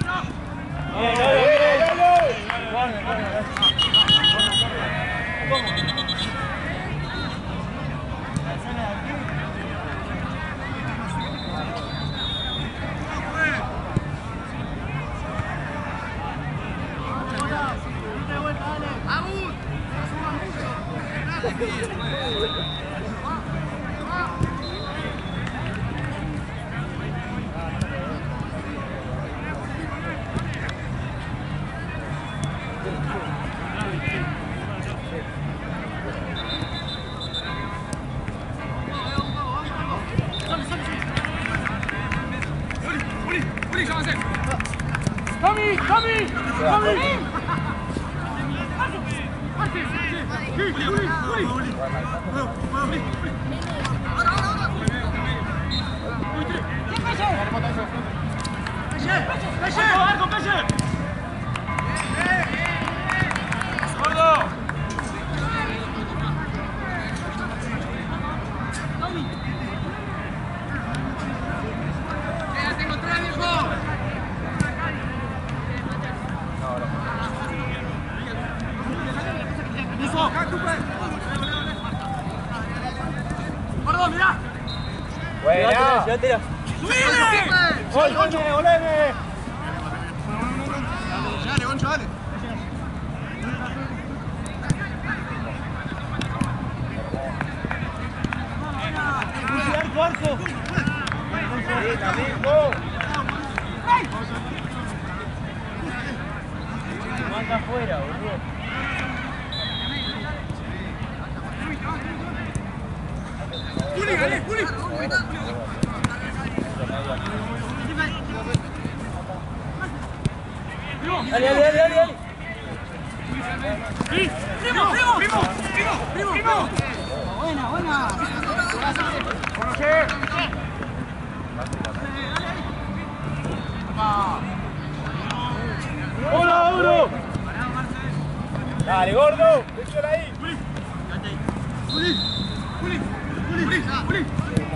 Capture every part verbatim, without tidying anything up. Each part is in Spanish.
Tira. ¡Gol, Goncho, voleme! Dale, Goncho, dale. ¡Arco, arco! Sí, también, go. Manda afuera, boludo. Juli, dale, Juli. Dale, dale, dale, dale. Sí, primo, primo, primo, primo, primo. Buena, buena. ¡Hola, uno! Dale, gordo. Déjala ahí. Juli, Juli, Juli, Juli, Juli.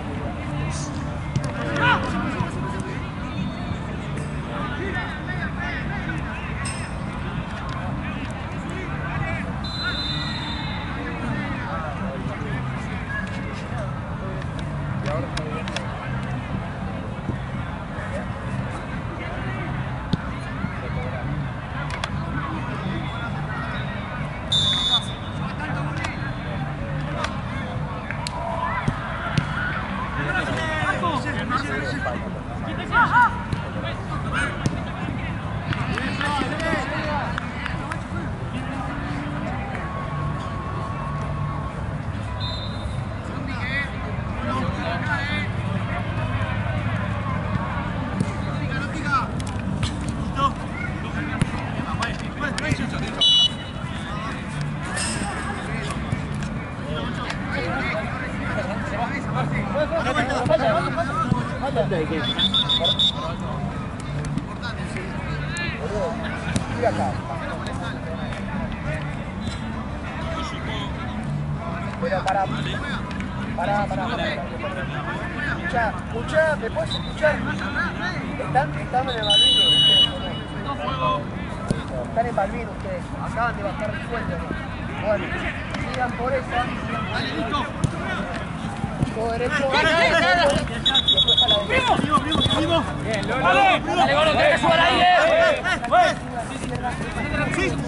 Pero para, para, para, para. Escucha, escucha, ¿me puedes escuchar? Están, están en el Balvino ustedes, ¿no? Están en Balvino ustedes, acaban de bajar el sueldo, ¿no? Bueno, sigan por esa, sigan por esa. Todo derecho, después a la derecha. Bien, Lolo. Dale, gordo, tenés que jugar ahí, eh. Sí.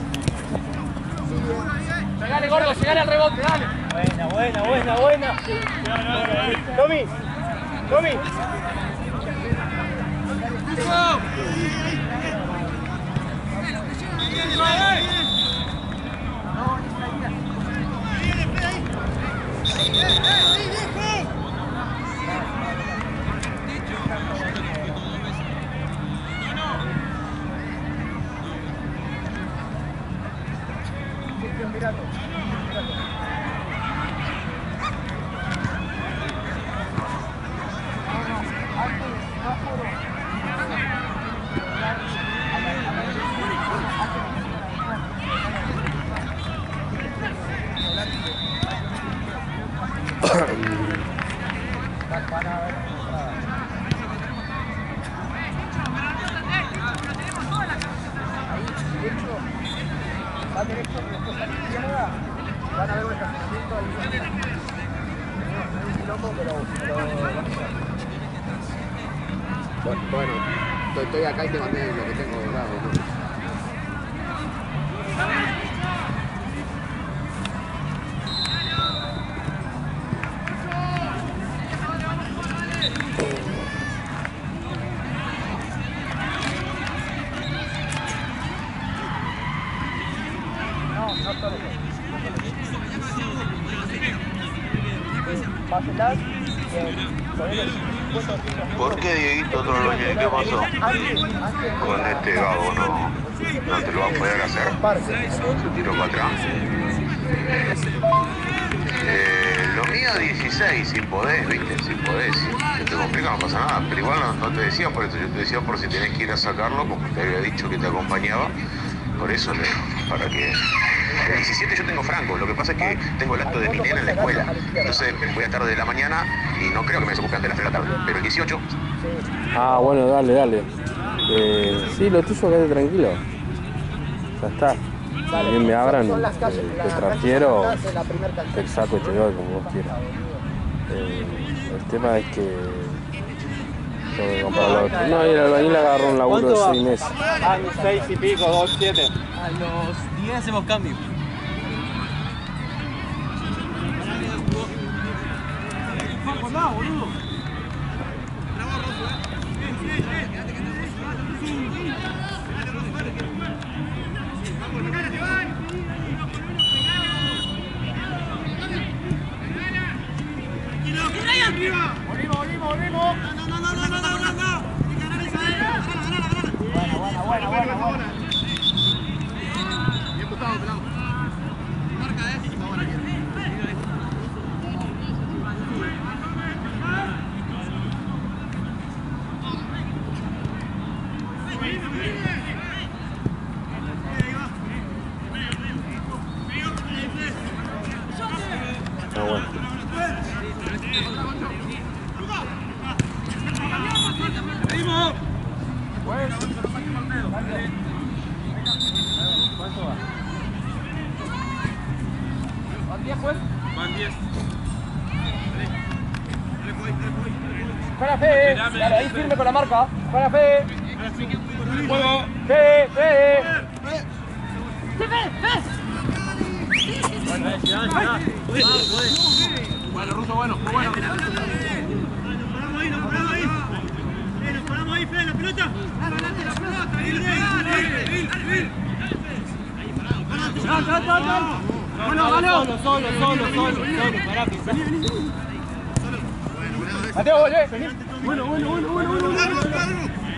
Llegale, gordo, llegale al rebote, dale. Buena, buena, buena, buena. Tommy, Tommy. derecho y después a la izquierda, van a ver un estacionamiento ahí. No es un loco, pero... pero Bueno, bueno, estoy, estoy acá y te mandé lo que tengo de lado, ¿no? ¿Por qué, Dieguito, no lo tiene? ¿Qué pasó? Con este vago no, no te lo va a poder hacer. Se tiró para atrás. Eh, lo mío dieciséis, si podés, viste, si podés. Si te complica no pasa nada, pero igual no, no te decía por eso, yo te decía por si tenés que ir a sacarlo, como te había dicho que te acompañaba. Por eso, le, para que... El diecisiete yo tengo franco, lo que pasa es que tengo el acto de mi nena en la escuela. Entonces voy a estar de la mañana y no creo que me desocupe antes de las tres de la tarde. Pero el dieciocho... Ah, bueno, dale, dale. Eh, sí, lo tuyo, quédate tranquilo. Ya está. También me abran, eh, te transfiero, te saco y te doy como vos quieras. Eh, el tema es que tengo que comprar lo otro. No, y el albañil agarró un laburo de seis meses. Ah, seis y pico, dos, siete. A los diez hacemos cambio. Volvimos, volvimos, volvimos. Buena, buena, buena, buena, buena. Bien buscado, pelado. Marca, eh. Está buena aquí. Ah, bueno. ¿Van diez, pues? Van diez. Para Fe, dale, ahí firme con la marca. Para Fe. Juego. Fe, Fe. Bueno, Ruso, bueno, muy bueno. Nos paramos ahí, nos paramos ahí. Eh, nos paramos ahí, Fede, la pelota. Dale, adelante, la pelota. Dale, dale, dale. ¡Dale, dale, dale! Bueno, solo, solo, solo, solo, solo. Pará, que vení, vení. Mateo, volvé. Bueno, bueno, bueno, bueno, bueno. Largo, largo.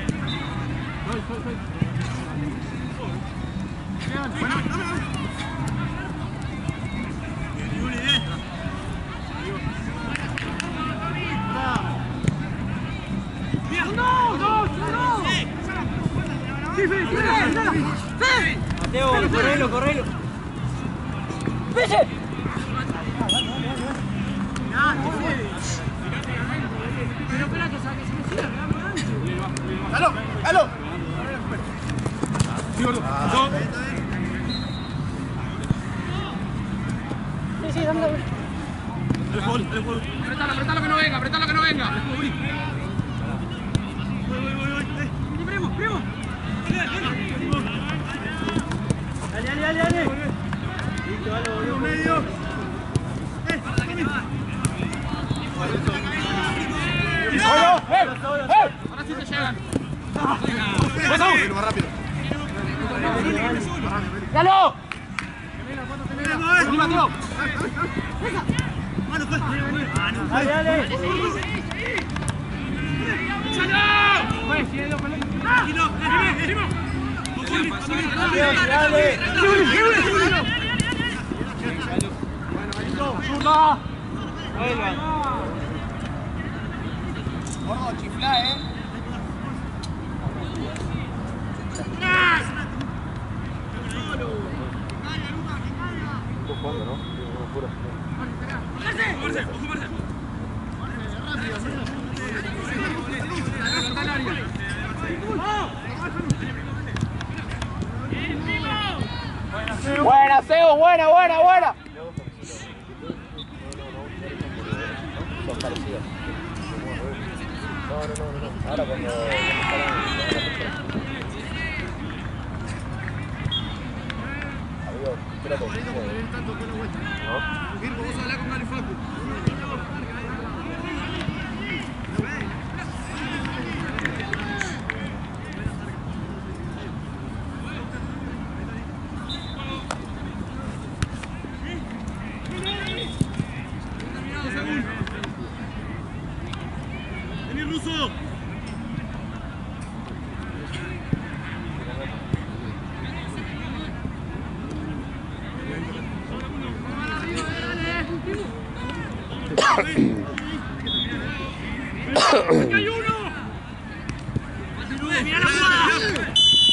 Bueno, dame, dame. Mateo, correlo, correlo. ¡Pise! Pero espera que saque, se me siga, ¡Halo! ¡Halo! Sí, sí, dame, dame. Apretalo, apretalo que no venga, apretalo que no venga. Primo, primo. Dale, dale, dale, dale. Listo, dale, volvió. Medio. Eh, ¡Solo! ¡Eh! ¡Eh! Ahora sí te llegan. ¡Vamos! Más rápido. ¡Galo! Vení, Mateo. mano, pues. Mano, Dale, dale. tranquilo, primo, primo. Dale. ¡Zurda! Vuelvan. Gordo, chiflá, eh. Estás jugando, ¿no? No, pura. Buena, Sebo, buena, buena, buena. Son parecidos. No, no, no, no. Ahora cuando... Amigo, espérate. ¿No? Virgo, vos hablá con Gary Facu. ¡Hay uno! ¡Mira la jugada!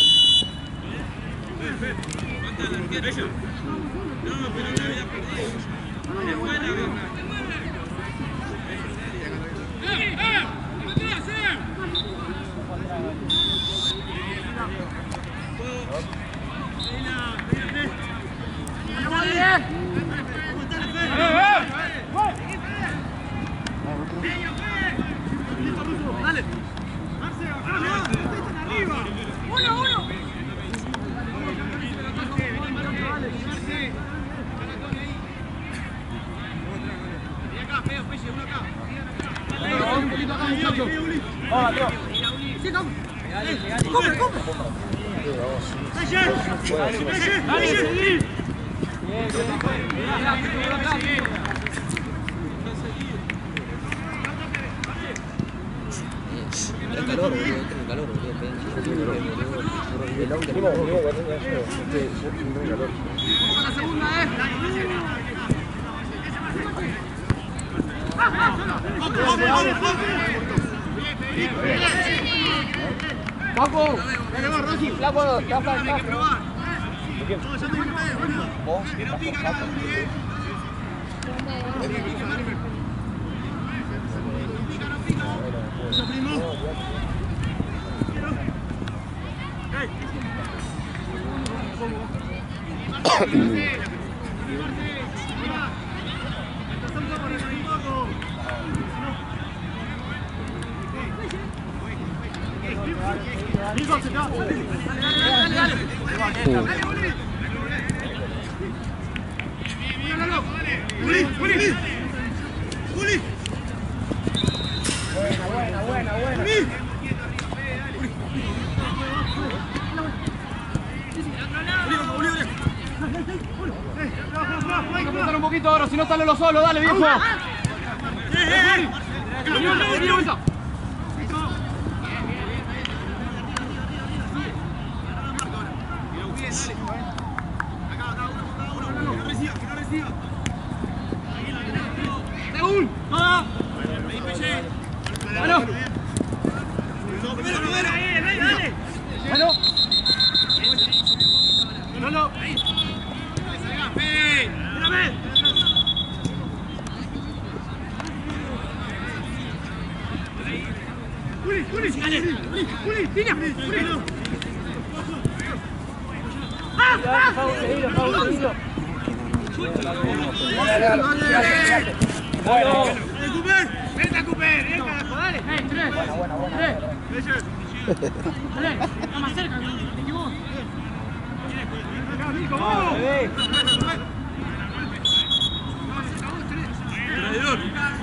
Dale. ¡Uno, uno! Un poquito acá, muchachos. Vamos, Teo. ¡Compre, compre! ¡Taller! ¡Taller! ¡Taller! Tengo calor, boludo, tengo calor, boludo. Vamos a la segunda, eh. Paco, dale vos, Rossi. Flaco, te vas para el Probar. Vos, Pero pica cada uno, eh. buena, buena, buena. Hay que apretar un poquito ahora, si no sale lo solo, dale viejo. Según, toda. Bueno. Bueno. No, no. ¡Juli, Juli! ¡Dale! ¡Juli, Juli! ¡Tira! ¡Juli! ¡Ah! ¡Ah! Seguilo, Pau, seguilo. Bueno. ¡Dale, Cooper! ¡Vente, Cooper! ¡Ven, carajo! ¡Dale! ¡Eh, tres! Buena, buena, buena. ¡Tres! ¡Dale! ¡Está más cerca! ¡Te equivocas! ¡Acá, Nico! ¡Vamos! Traidor.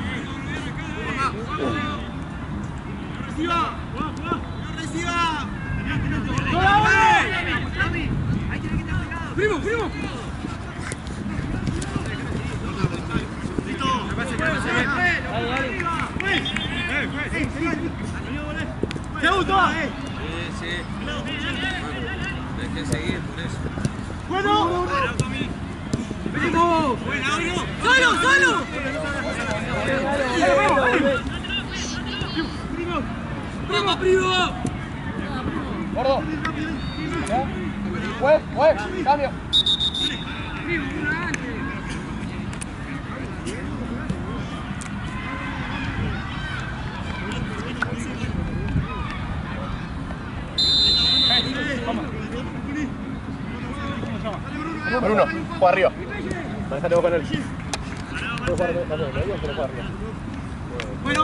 ¡Reciba! ¡Jugá, jugá! ¡No reciba! ¡Hola, hola! ¡Primo, primo! ¡Segundo! Sí, sí. Hay que seguir por eso. ¡Bueno! ¡Primo! ¡Solo, solo! ¡Primo! ¡Primo, primo! Gordo. Juez, juez, cambio. ¡Primo, una antes! Bruno, juega arriba. Manejate vos con él. Puedo jugar también, ¿no? Pero juega arriba. Bueno.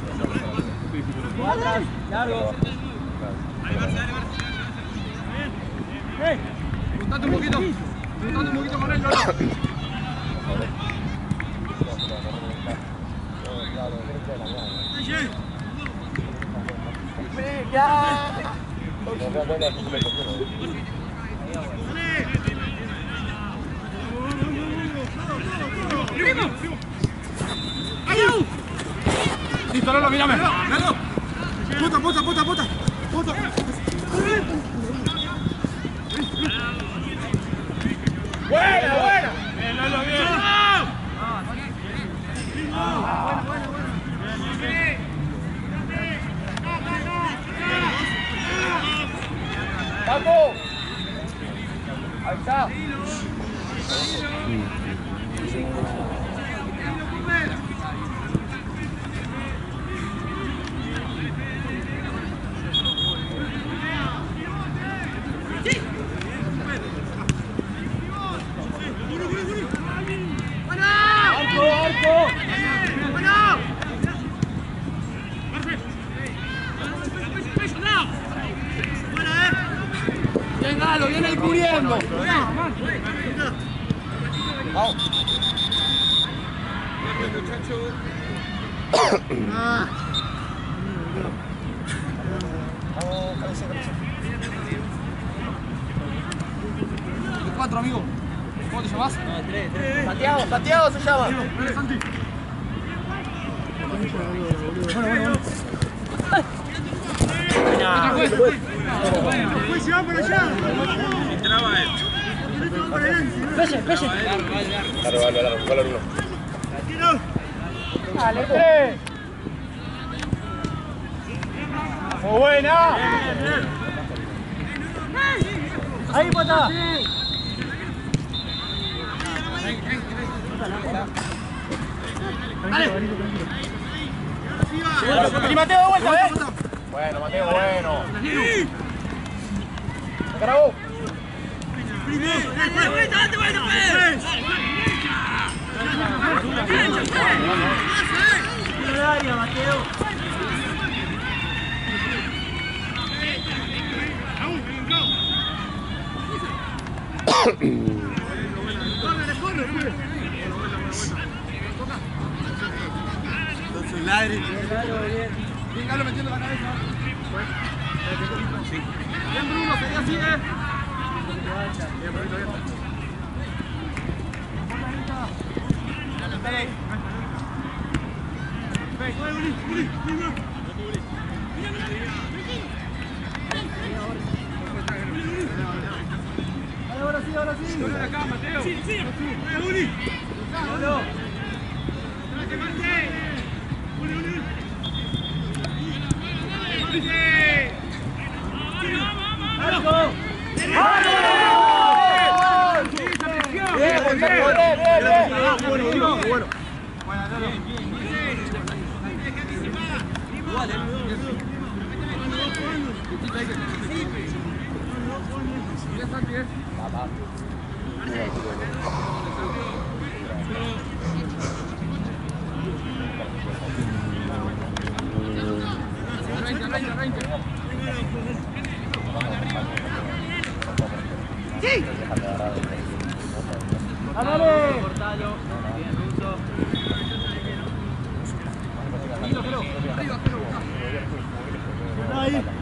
Atrás, largo. Dale, Barça, dale, Barça. Bien. Juntate un poquito. Juntate un poquito con él, Lola. Listo, Lolo, mírame. Lolo. Puta, puta, puta, puta. Puta. Buena, buena. Bien, Lolo, bien. Buena, buena, buena. ¡Paco! Ahí está. ¡Arco, arco! Bien, Galo, viene el cubriendo. Vamos. Cuatro, amigo. ¿Cómo te llamas? No, tres, tres. Santiago, Santiago se llama. Dale, Santi. Después se va para allá. Entraba él. Pese, pese. Claro, vale, vale, vale, uno. Dale, tres. Muy buena. Ahí, pata. Y Mateo de vuelta, ¿eh? Bueno, Mateo, bueno. Grabó. Dale vuelta, dale vuelta, área, Mateo. Soy ladri. Bien, Galo metiendo la cabeza. Bien, Bruno, sería así, eh. Bien, Bruno, bien. Ahora sí, ahora sí. Dale acá, Mateo. Sí, sí. Dale, Uli. Solo. Marte, Marte. Uli, Uli, Uli. ¡Arco! Bien, bien, bien, Bueno, bueno, bueno. ¡Sí! ¡Ándale! Cortalo. Bien, Ruso. Ahí.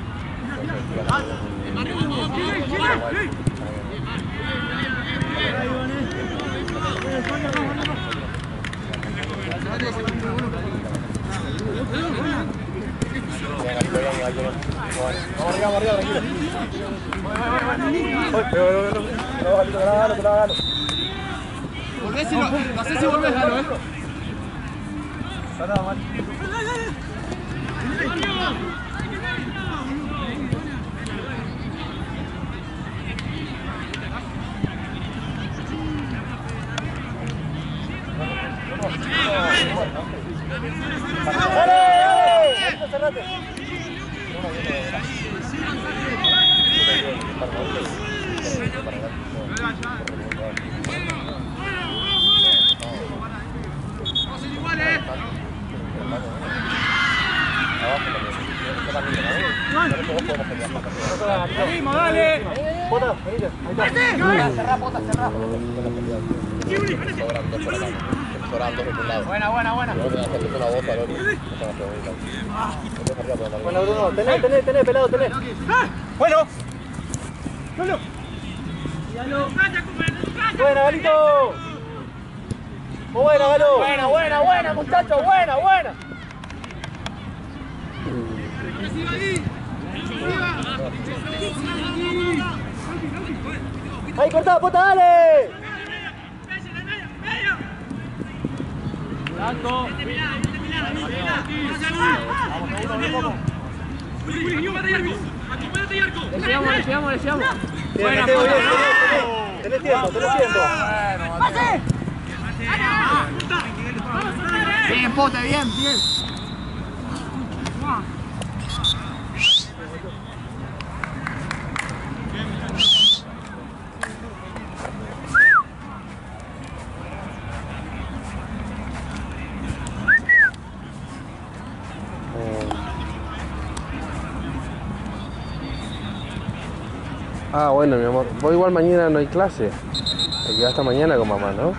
Vamos arriba, vamos arriba, tranquilo. Volvés y lo, lo haces y volvés, Galo, eh. Cerrate. Seguimos, dale. Pota, venite. Ahí está. Cerrá, Pota, cerrá. Buena, buena, buena. Bueno, Bruno, tené, tené, tené, pelado, tené. Bueno. Buena, Galito. Muy buena, Galo. Buena, buena, buena, muchachos, buena, buena. Ahí cortá, Pota, dale. Alto. Le llegamos, le llegamos, le llegamos. Buena, Pota. Tenés tiempo, tenés tiempo. ¡Pase! Bien, Pota, bien, bien. Ah, bueno, mi amor. Vos igual mañana no hay clase. Te quedás hasta mañana con mamá, ¿no?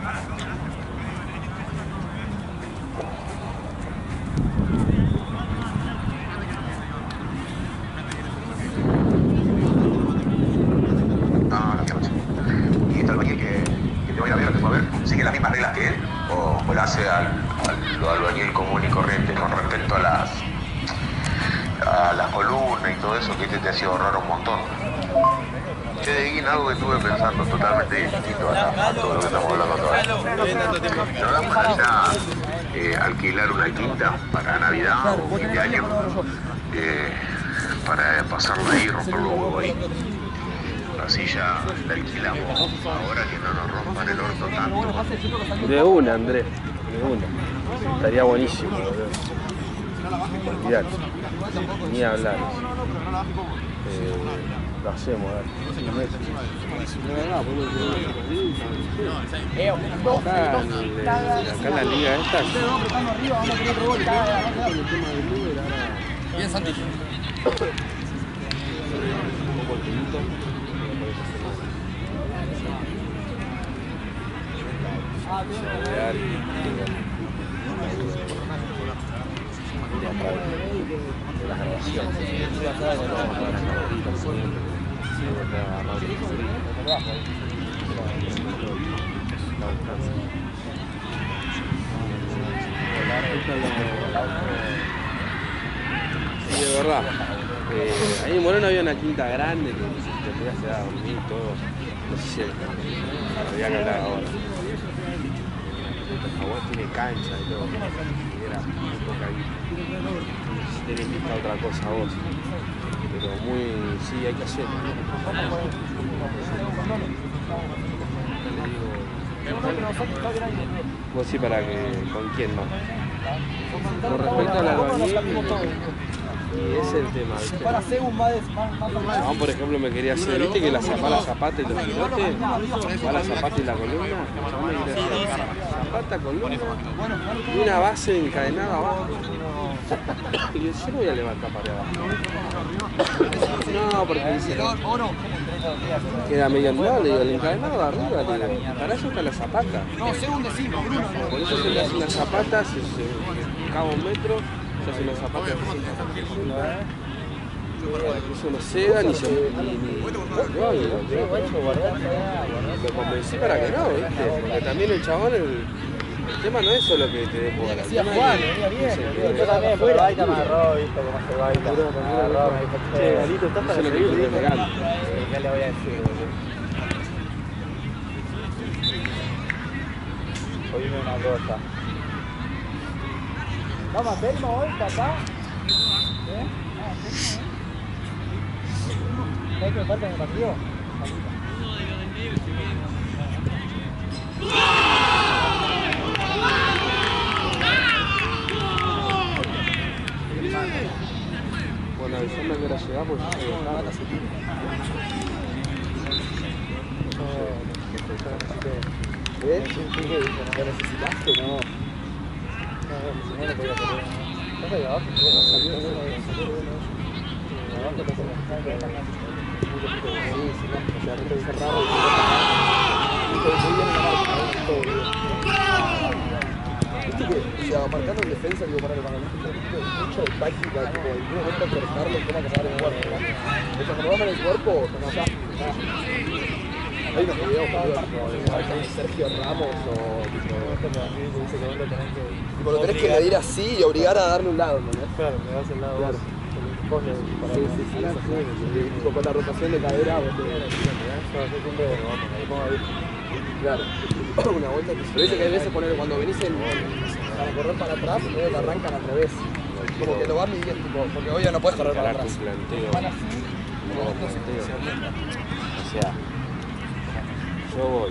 Ah, la noche. ¿Y este albañil que, que te voy a ver, te fue a ver, sigue las mismas reglas que él? ¿O, o la hace al, al lo albañil común y corriente con respecto a las a las columnas y todo eso que este te hacía ahorrar un montón? Che, Deguín, algo que estuve pensando totalmente distinto a, a todo lo que estamos hablando todavía. ¿No da para ir a eh, alquilar una quinta para Navidad o fin de año? Eh, para pasarla ahí y romper los huevos ahí. Así ya la alquilamos ahora que no nos rompan el orto tanto. De una, Andrés. De una. Estaría buenísimo, boludo. Olvidate. Ni hablar. Eh, lo hacemos, dale. Acá en, acá en la liga esta. Bien, Santi. Las grabaciones. Sí, de verdad. Eh, ahí en Moreno había una quinta grande que te podías quedar a dormir y todo. No sé si había que hablar ahora. Agua tiene cancha y todo. Y era muy poca guita. Si tenés vista otra cosa vos. Pero muy. Sí, hay que hacer. Vos sí, para que. ¿Con quién más? Con respecto al albañil. Y ese es el tema, ¿viste? No, por ejemplo, me quería hacer, ¿viste que la zapa, la zapata y los pilotes? Va la zapata y la columna. Yo me quería hacer zapata, columna y una base encadenada abajo. Y yo no voy a levantar para abajo. No, porque dice, queda medio andado, le digo, el encadenado arriba, le digo, para eso está la zapata. No, segundo decimo, Bruno. Por eso se le hace una zapata, se, se cava un metro, se hace una zapata así. Eso no ceda ni se. Ni, ni, no, ni lo, lo convencí para que no, ¿viste? Porque también el chabón, el, el tema no es solo que te dé jugar. El tema Juan, es venía bien. que- Yo también, fue Baita me agarró, viste cómo se Baita. Me agarró, me dijo, che, Galito, estás para Eso es lo que seguir. yo te regalo. ¿Qué le voy a decir, boludo? Oíme una cosa. ¿Vamos a Telmo hoy, papá? ¿Eh? ¿Hay que falta en el partido? Bueno, avisame a qué hora llegás porque yo estoy acá. ¿Eh? ¿Lo necesitaste? No. No, no, no podía poner. ¿Estás ahí abajo? Viste que, o sea, marcando en defensa, digo, para el baloncesto, mucho de táctica, tipo, en algún momento cortarlo, cómo acomodar el cuerpo, ¿no? O sea, cuando bajan el cuerpo, no, ya, ya. Hay unos videos, como de marcan Sergio Ramos o, tipo, tipo, lo tenés que medir así y obligar a darle un lado, ¿no? Claro, me das el lado. Claro. Sí, sí, sí, sí. Tipo, con la rotación de cadera, vos te... Claro. Una vuelta que se dice que hay veces poner cuando venís en, para correr para atrás, luego te arrancan al revés. Como que lo vas midiendo, tipo, porque hoy ya no puedes correr para atrás. O sea, yo voy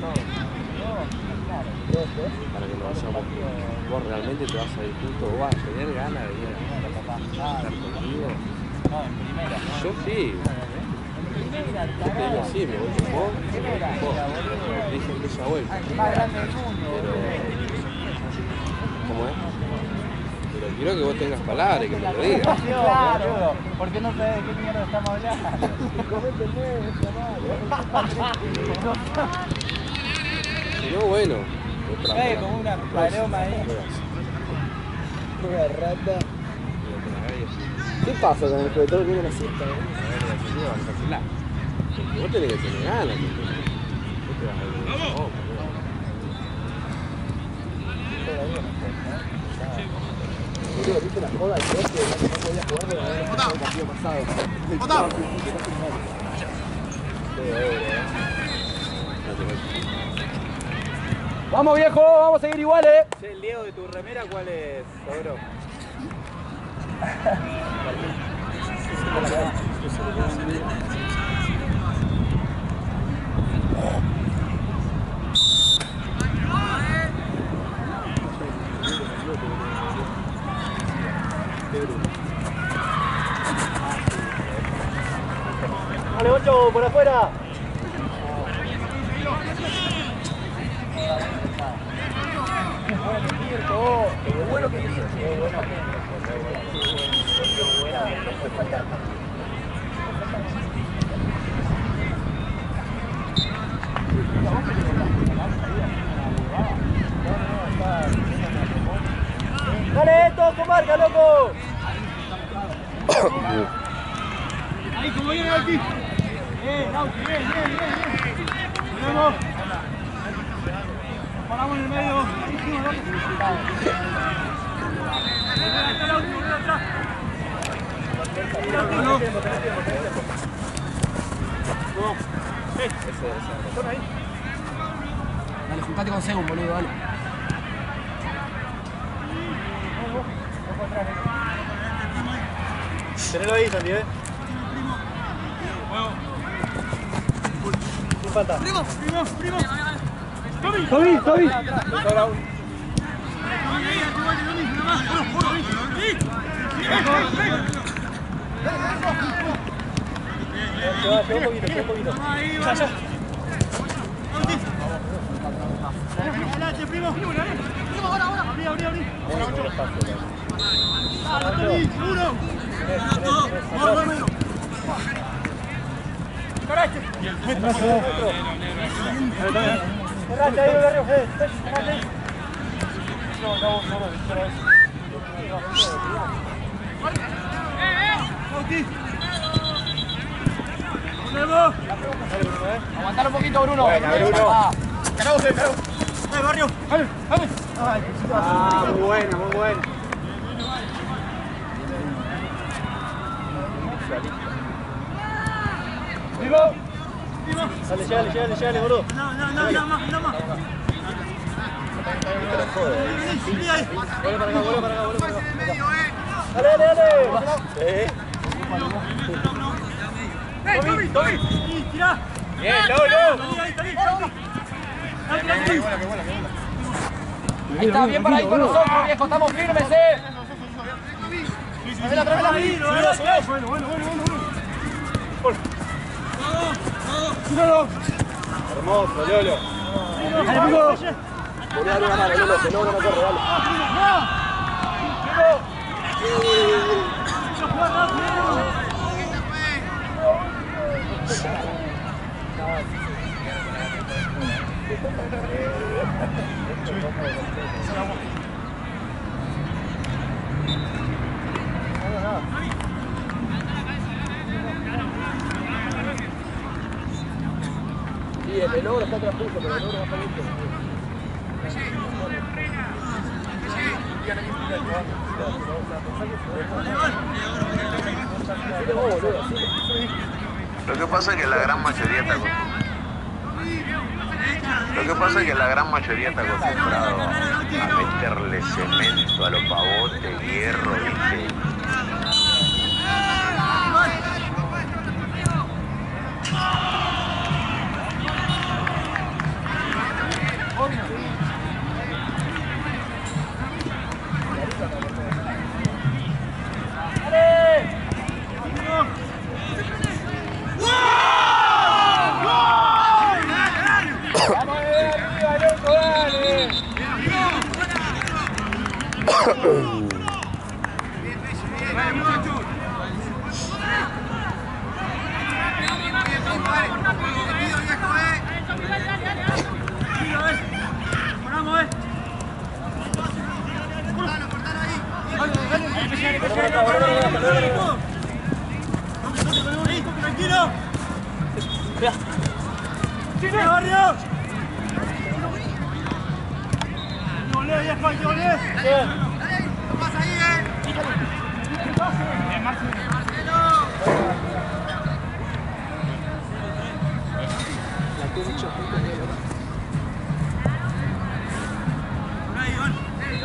para que lo vayamos. Vos realmente te vas a ir justo, vos vas a tener ganas de ir a estar conmigo. Yo sí. Yo te digo sí, me voy con vos, vos. Dicen que esa vuelta. Pero, ¿cómo es? Pero quiero que vos tengas palabras y que me lo digas. Claro, porque no sabes de qué mierda estamos hablando. Si no, bueno. Hay como una paloma ahí. Una rata. ¿Qué pasa con el juego? Todo viene una siesta, Vos tenés que tener ganas. Vos te vas a ir. ¡Vamos! ¿Viste la joda? El que no podía jugar de la el partido pasado. ¡Jota! Vamos viejo, vamos a seguir igual, eh. Che, el Diego de tu remera, ¿cuál es, Sobro? Dale, ocho, por afuera. Qué bueno que hizo. Qué bueno. Dale, toco, marca, loco. Ahí, como viene Nauti. Eh, Nauti, bien, bien, bien, bien. Vamos. Paramos en el medio. Buenísimo, Nauti. Dale, juntate con Segun, boludo, dale. Tenelo ahí, Santi, ¿eh? Sin falta. Primo, primo, primo. Tomi, Tomi, Tomi. Se va, se va un poquito, se va un poquito. Ya, ya. Adelante, primo. Primo, ahora, ahora. Abrí, abrí, abrí. Dale, Tomi, seguro. Vamos, vamos. Caraste. Cerrate ahí, Barrio, Fede. Cerrate ahí. No, no, no, no, Nauti. Volvemos. Aguantalo un poquito, Bruno. Buena, Bruno. Caramos, caramos. Dale, Barrio. Dale, dale. Ah, muy buena, muy buena. Vivo. Vivo. Dale, llegale, llegale, llegale, boludo. No, no, no, no más, no más. Vení, ahí. Vuelve para acá, vuelve para acá, vuelve para acá. Dale, dale, dale. Eh. Tomi, Tomi. Sí, tirá. Bien, Lolo. Ahí, ahí, ahí, ahí. Qué buena, qué buena. Ahí está, bien para ahí con nosotros, viejo, estamos firmes, eh. Tráela, tráela. Bueno, bueno, bueno, bueno. Tíralo. Hermoso, Lolo. Dale, pico. Poné a una mano, Lolo, que no, no corre, dale. Sí, el logro está transpuesto, pero el logro va a salir. Lo que pasa es que la gran mayoría está acostumbrada. Lo que pasa es que la gran mayoría está acostumbrado a meterle cemento a los pavotes, hierro, ¿viste? Tranquilo. ¡Chile, barrio! ¡Volé, viejo, hay que volé! ¡Bien! ¡No pasa ahí, eh! ¡Bien, Marcelo! La concha puta de la... Por ahí, Iván.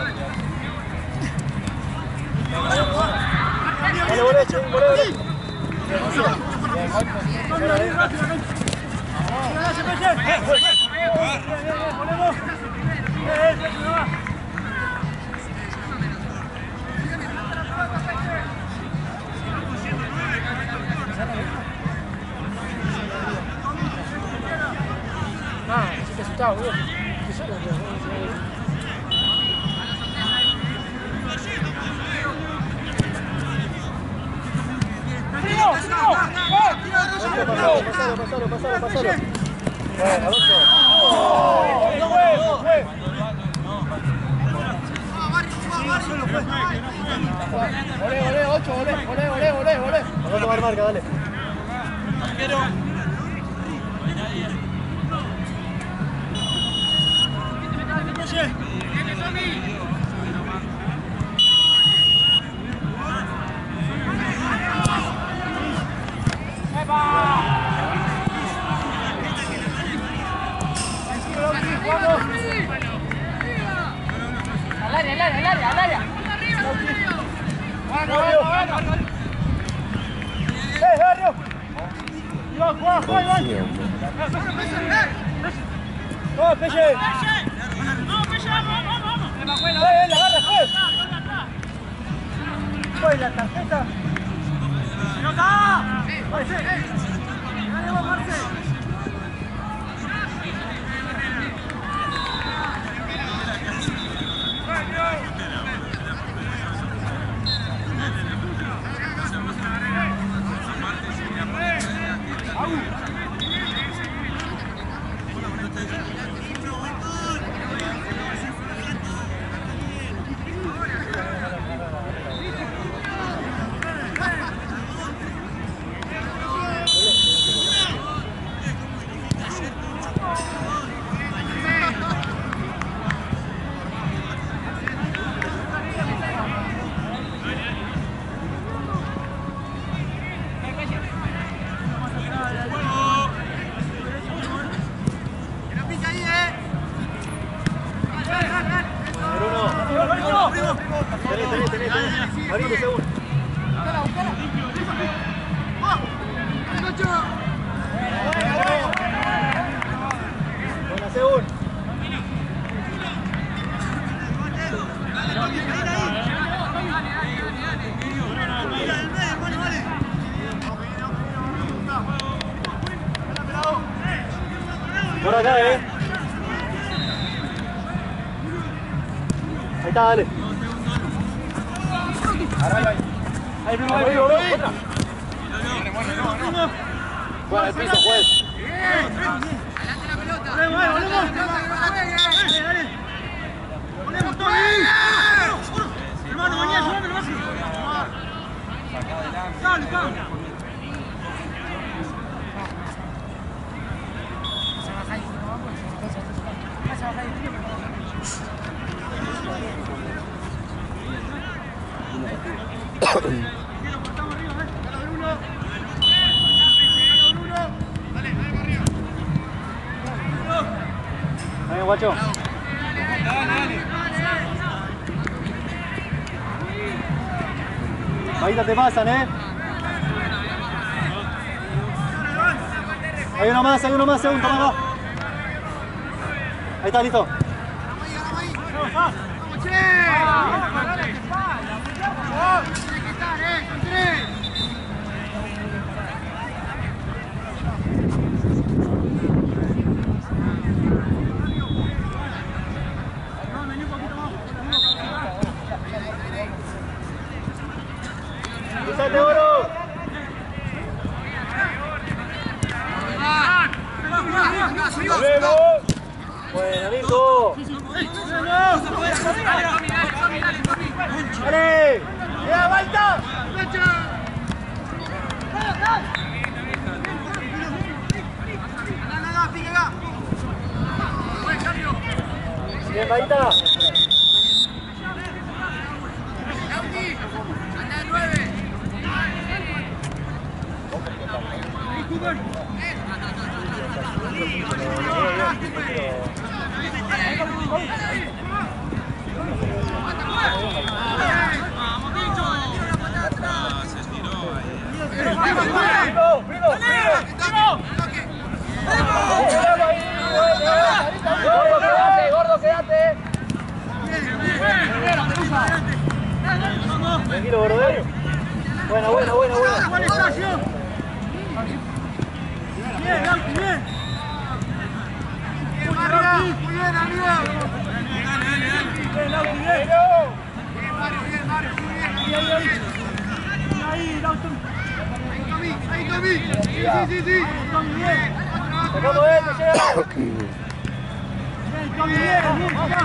Vale, volé, che, volé, volé. Ah, sí te asustaba, boludo. Pasalo, pasalo, pasalo, pasalo. Bueno, ocho. ¡Oh! ¡No fue! ¡No fue! Volé, volé, ocho, volé, volé, volé, volé, volé. Vamos a tomar marca, dale. Al área, al área, al área, al área. ¡Eh, Barrio! ¡Iván, Juan, Juan, Iván! ¡Vamos, Pelle! ¡Vamos, Pelle, vamos, vamos, vamos! ¡Eh, eh, la agarra, juez! Pues la tarjeta. ¡Pelota! ¡Marce! ¡Dale vos, Marce! Abrime, segundo. Buena, segundo. Por acá, eh. Ahí está, dale. Ahí, ahí, ahí, otra. Juega al piso, juez. ¡Volvemos, volvemos! ¡Dale, dale! ¡Volvemos, Tommy! Hermano, vení a ayudarme, hermano. ¡Dale, dale! Dale, guacho. Ahí te pasan, eh. Hay uno más, hay uno más, segundo, tomalo. Ahí está, listo. ¡Cruzate, oro! ¡Volvemos! ¡Bueno, Nico! ¡Dale! ¡Ya, Balta! Bien, Balta. Gordo, quédate. Tranquilo, gordo. Buena, buena, buena, buena. Bien, Lauti, bien. Muy bien, Lauti. Muy bien, amigo. Bien, Lauti, bien. Bien, Mario, bien, Mario, muy bien. Ahí, ahí, ahí. Ahí, Lauti. Ahí, Tommy, ahí, Tommy. Sí, sí, sí, sí. Tommy, bien. Sacamos este, llega. Bien, Tommy, bien, bien, ya.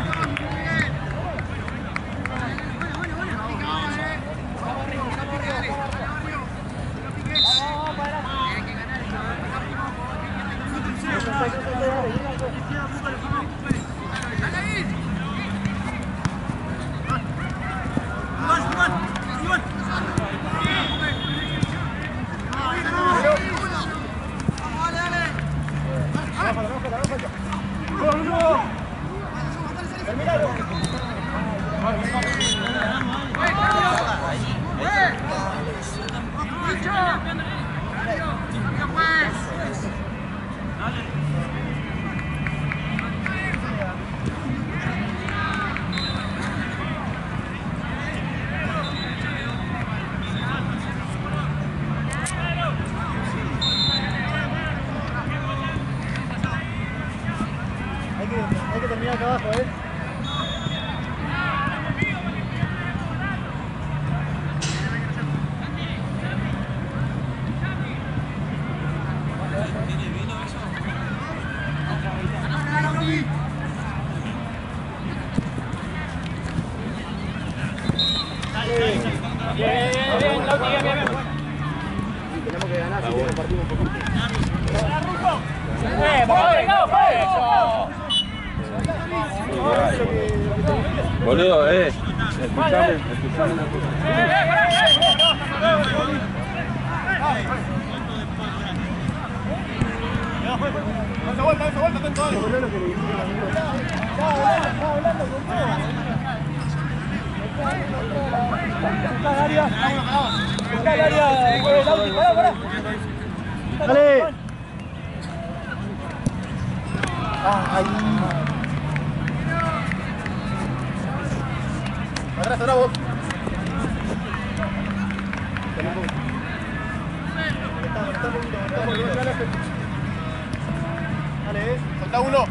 Hay que terminar acá abajo, ¿eh? Bien, bien, Lauti, bien, bien, bien. Tenemos que ganar si queremos partir un poquito. ¡Eh, vamos, vengamos, Boludo, eh. Escuchame, escuchame una cosa. Esa vuelta, esa vuelta, atento, dale. Está el área. Está el área. Lauti, pará, pará. Dale. Ah, ahí. Atrás, atrás, vos. Dale, Soltá uno.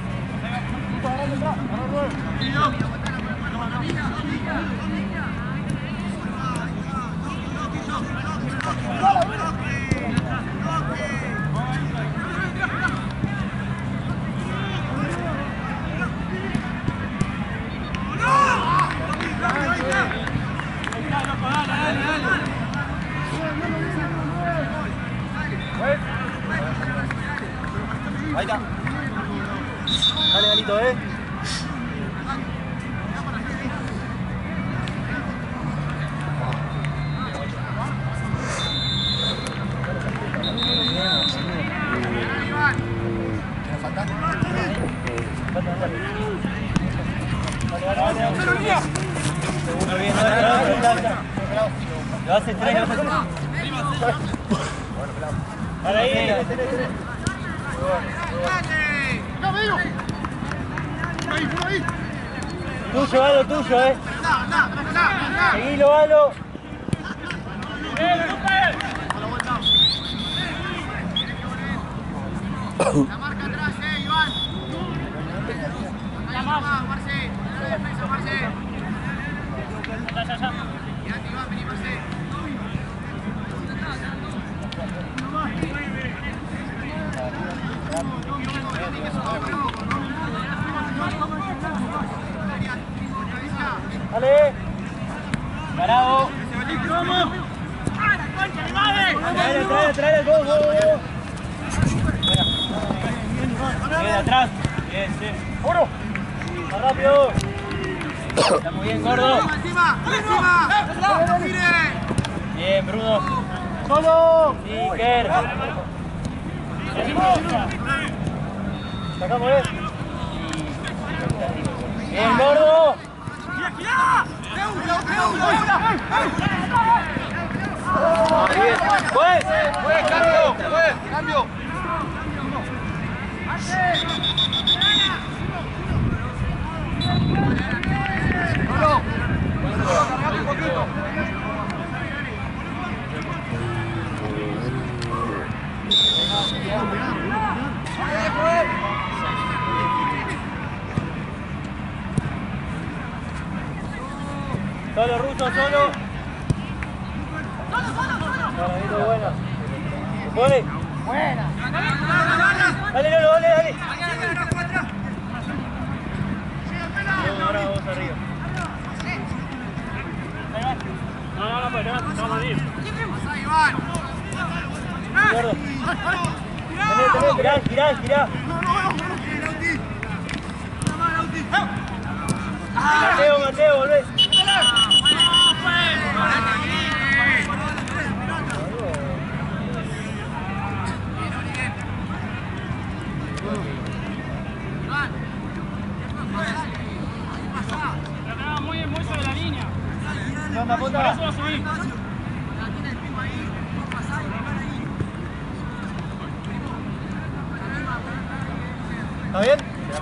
Ahí está. Dale, Galito, eh. Lo hace tres, lo hace tres. Para ahí. Tuyo, Galo, tuyo, eh. Seguilo, Galo. La marca atrás, eh, Iván. Acá más, Marce. Defensa, Marce. Ya, ya, ya. Mirate, Iván, vení, Marce. Dale. Parado. Trae, trae, trae, go, go, go. Bien, atrás. Bien, sí. ¡Uno! ¡Más rápido! Está muy bien, gordo. ¡Encima! ¡Encima! ¡Mire! Bien, Bruno. ¡Solo! Iker. Sacamos, eh. Bien, gordo. Bien. Pues, pues, cambio, pues, cambio. No, cargate un poquito. Solo, Ruso, solo. Solo, buena. ¿Puede? Buena. Dale, Lolo, dale, dale. Ahora vamos arriba. No, no, no, pues no, no vamos a ir. ¡Pasa, Iván! Gordo. Tené, tené, girá, girá, girá. Mateo, Mateo, volvé. Muy, muy sobre la línea. ¿Qué onda, puta? Por eso lo subí. ¿Está bien?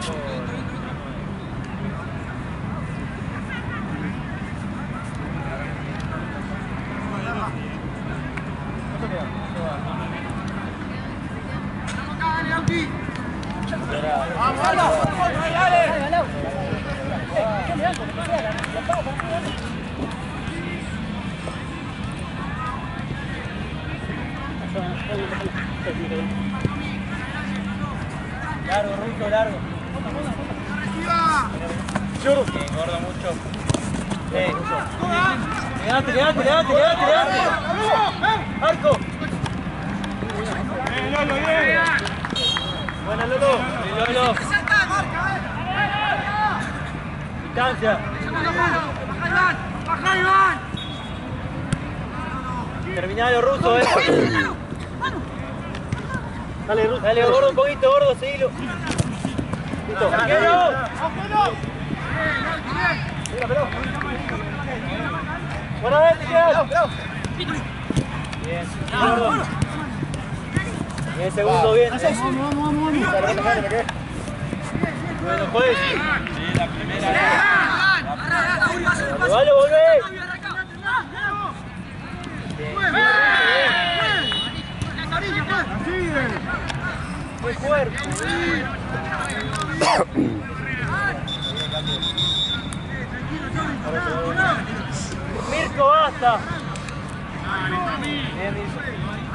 ¡Vamos, dale! ¡Dale! Largo, Ruso, largo. Churro. Bien, gordo mucho. Eh. Levante, levante, levante, levante, levante. Arco. ¡Bien, Lolo, bien! Buena, Lolo. Bien, Lolo. Distancia. ¡Baja, Iván! Terminalo, Ruso, eh. Dale, Ruso. Dale, gordo, un poquito, gordo, seguilo. Listo. ¡Arquero! Mira, pero. Buena vez, te quedas. Bien, gordo. Bien, segundo, bien. Vamos, vamos, vamos. Bueno, pues. Sí, la primera. Vale, volvé. Muy fuerte. Mirko, basta. Bien, Mirko.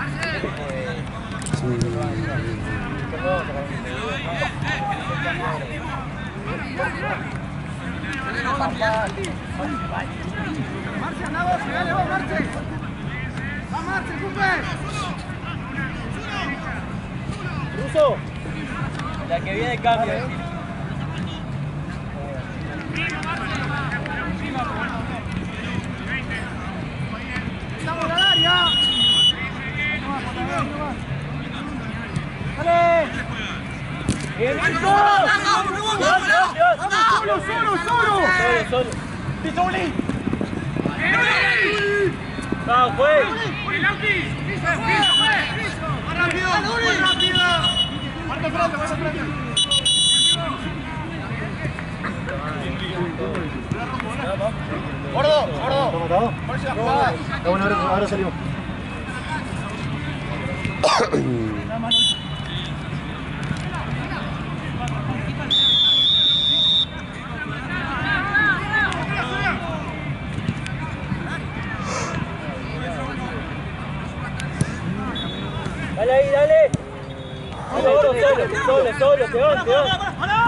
Marce, anda vos, dale vos, Marce. Va, Marce, cumple. Ruso. La que viene cambio. ¡Estamos en el área! ¡Dale! ¡Bien, Nico! ¡Vamos, solo, solo, solo! Solo, solo. ¡Listo, Uli! ¡Vamos, pues! ¡Uli, Lauti! ¡Piso, piso, piso! ¡Más rápido! ¡Muy rápido! ¡Marca frente, marca frente! ¡Gordo, gordo! ¿Está matado? ¡Está bueno, ahora, ahora salimos! Dale ahí, dale. Solo, solo, solo, solo, te vas, te vas.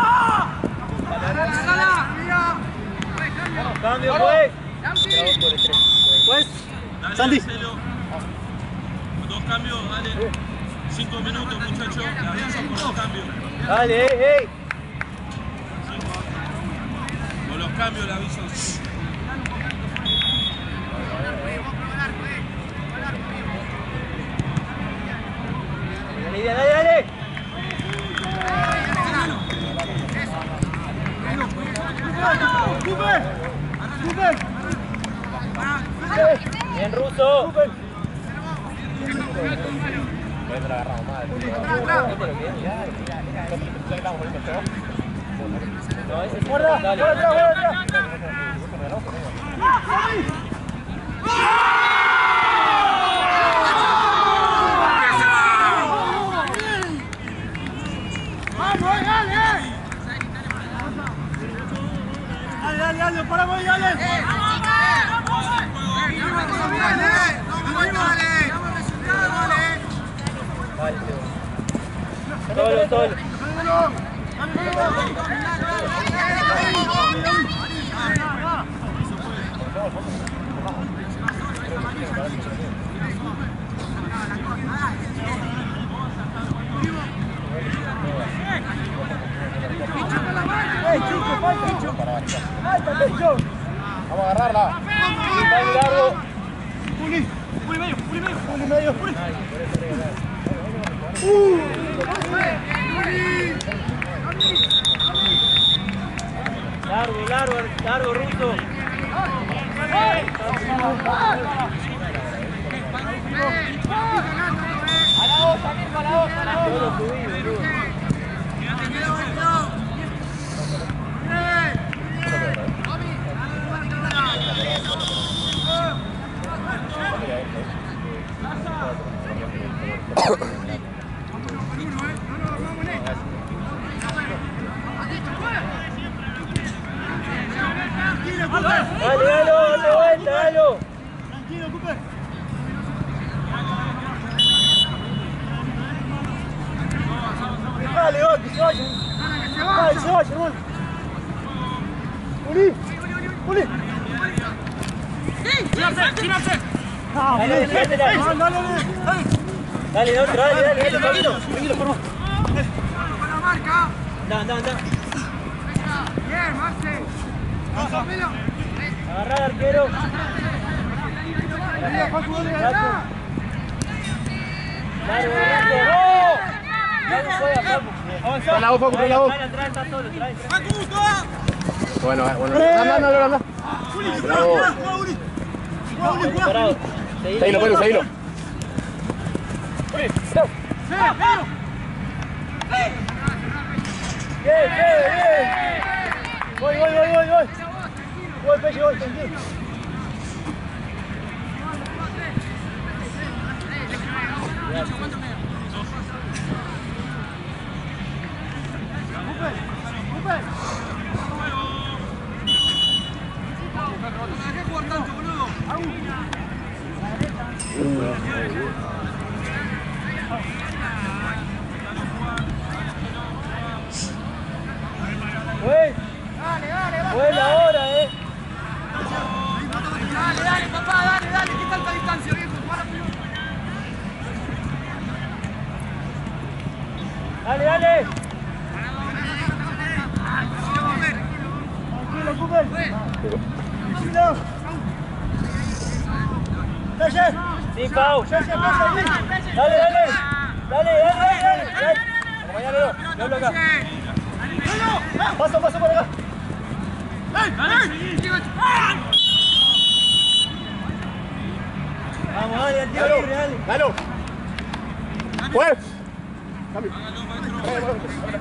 Cambio, pues. Pues, Santi. Dos cambios, dale. Cinco minutos, muchachos. La aviso por los cambios. Dale, ey, ey. Con los cambios, la aviso. Dale, dale, dale. ¡Super! ¡Super! Bien, Ruso. No, ese es ¡Guarda! dale. ¡Guarda, guarda! ¡Vamos, dale! Dale, dale, dale, paramos ahí, dale. Solo, solo. Vamos a agarrarla. Dale largo. Uli, Uli medio, Uli medio, Uli medio, Uli. Largo, largo, largo, Ruso. A la osa, Mirko, a la osa, a la osa. Yo lo subí, boludo. Dale, dale, dale vuelta, dale. Tranquilo, Cooper. Dale, va, que se vaya. Dale, que se vaya, hermano. Uli, Uli. ¡Tírate, tírate! Dale, dale, dale. Dale, dale. Dale, otro, dale, dale, dale, tranquilo. Tranquilo, por favor. Anda, anda, anda. Bien, Marce. Agarrá al arquero. Dale, Facu, dale, dale. Largo, largo. ¡Oh! Dale, juega, Facu. Avanzá. Trae la voz, Facu, trae la voz. Trae, trae, está solo, trae, trae. Bueno, bueno. Anda, anda, anda. Uli, Bravo. juega, juega, Uli. Juega, Uli, juega. Parado. Seguilo, Pedro, seguilo. Bien, bien, bien. Voy, voy, voy, voy, voy. Voy, Peche, voy, tranquilo. Güey. Dale, dale, va. Buena hora, eh. Dale, dale, papá, dale, dale. ¿Qué tanta distancia, viejo? Para, Dale, dale. Sin foul. Dale, dale. Dale, dale, dale. Acompañalo, dale acá. Paso, paso por acá. Vamos, dale, al tiro libre, dale. Dalo. Pues. Hágalo, maestro.